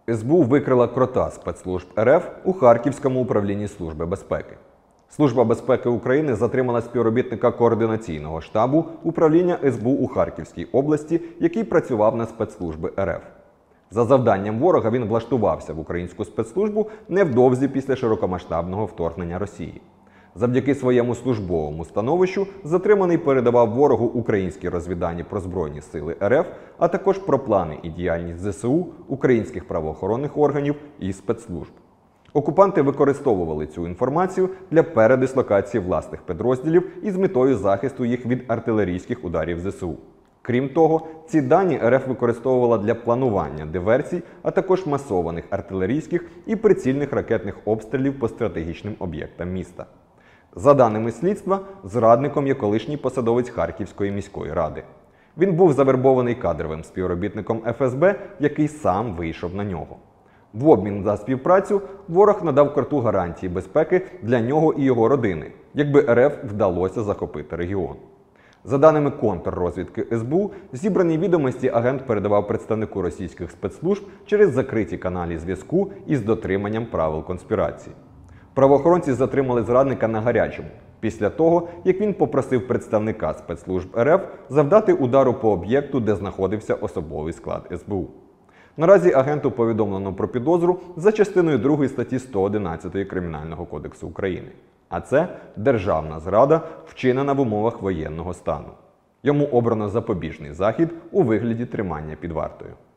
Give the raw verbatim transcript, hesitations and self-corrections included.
ес бе у викрила крота спецслужб ер еф у Харківському управлінні Служби безпеки. Служба безпеки України затримала співробітника координаційного штабу управління ес бе у у Харківській області, який працював на спецслужби ер еф. За завданням ворога він влаштувався в українську спецслужбу невдовзі після широкомасштабного вторгнення Росії. Завдяки своєму службовому становищу затриманий передавав ворогу українські розвіддані про Збройні сили ер еф, а також про плани і діяльність зе се у, українських правоохоронних органів і спецслужб. Окупанти використовували цю інформацію для передислокації власних підрозділів із метою захисту їх від артилерійських ударів зе се у. Крім того, ці дані ер еф використовувала для планування диверсій, а також масованих артилерійських і прицільних ракетних обстрілів по стратегічним об'єктам міста. За даними слідства, зрадником є колишній посадовець Харківської міської ради. Він був завербований кадровим співробітником еф ес бе, який сам вийшов на нього. В обмін за співпрацю ворог надав кроту гарантії безпеки для нього і його родини, якби ер еф вдалося захопити регіон. За даними контррозвідки ес бе у, зібрані відомості агент передавав представнику російських спецслужб через закриті каналі зв'язку із дотриманням правил конспірації. Правоохоронці затримали зрадника на гарячому, після того, як він попросив представника спецслужб ер еф завдати удару по об'єкту, де знаходився особовий склад ес бе у. Наразі агенту повідомлено про підозру за частиною другої статті сто одинадцять Кримінального кодексу України. А це державна зрада, вчинена в умовах воєнного стану. Йому обрано запобіжний захід у вигляді тримання під вартою.